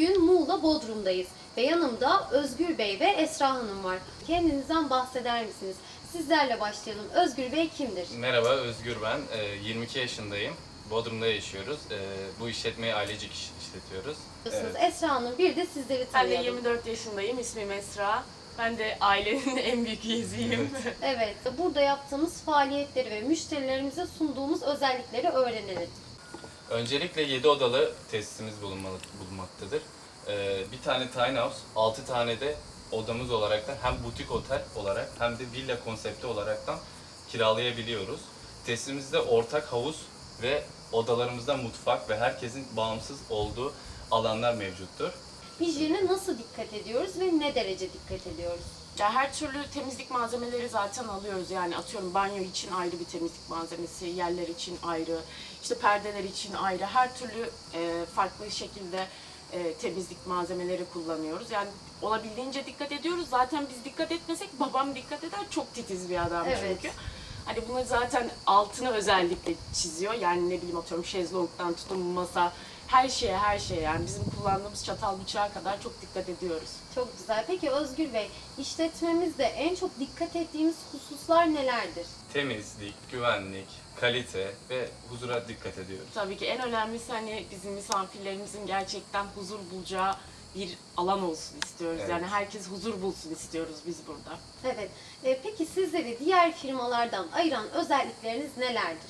Bugün Muğla Bodrum'dayız ve yanımda Özgür Bey ve Esra Hanım var. Kendinizden bahseder misiniz? Sizlerle başlayalım. Özgür Bey kimdir? Merhaba, Özgür ben. 22 yaşındayım. Bodrum'da yaşıyoruz. Bu işletmeyi ailecek işletiyoruz. Evet. Esra Hanım, bir de sizleri Ben de tanıyalım. 24 yaşındayım, ismim Esra. Ben de ailenin en büyük üyesiyim. Evet, burada yaptığımız faaliyetleri ve müşterilerimize sunduğumuz özellikleri öğrenelim. Öncelikle 7 odalı tesisimiz bulunmaktadır. Bir tane tiny house, 6 tane de odamız olaraktan hem butik otel olarak hem de villa konsepti olaraktan kiralayabiliyoruz. Tesisimizde ortak havuz ve odalarımızda mutfak ve herkesin bağımsız olduğu alanlar mevcuttur. Hijyene nasıl dikkat ediyoruz ve ne derece dikkat ediyoruz? Ya her türlü temizlik malzemeleri zaten alıyoruz. Yani atıyorum banyo için ayrı bir temizlik malzemesi, yerler için ayrı, işte perdeler için ayrı, her türlü farklı şekilde temizlik malzemeleri kullanıyoruz. Yani olabildiğince dikkat ediyoruz. Zaten biz dikkat etmesek babam dikkat eder. Çok titiz bir adam çünkü. Hani bunu zaten altını özellikle çiziyor. Yani ne bileyim atıyorum şezlongdan tutun masa, her şeye yani bizim kullandığımız çatal bıçağa kadar çok dikkat ediyoruz. Çok güzel. Peki Özgür Bey, işletmemizde en çok dikkat ettiğimiz hususlar nelerdir? Temizlik, güvenlik, kalite ve huzura dikkat ediyoruz. Tabii ki en önemlisi hani bizim misafirlerimizin gerçekten huzur bulacağı bir alan olsun istiyoruz. Evet. Yani herkes huzur bulsun istiyoruz biz burada. Evet. Peki sizleri diğer firmalardan ayıran özellikleriniz nelerdir?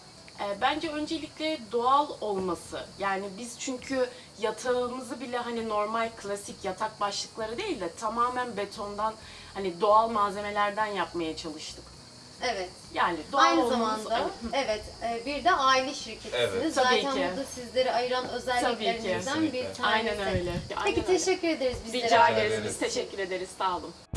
Bence öncelikle doğal olması. Yani biz çünkü yatağımızı bile hani normal klasik yatak başlıkları değil de tamamen betondan hani doğal malzemelerden yapmaya çalıştık. Evet. Yani doğal Aynı olması- zamanda evet bir de aile şirketisiniz. Evet. Tabii Zaten ki. burada sizleri ayıran özelliklerinizden bir Kesinlikle. tanesi. Aynen öyle. Peki Aynen öyle. teşekkür ederiz bizlere. Rica ederiz. ederiz. Biz teşekkür ederiz. Sağ olun.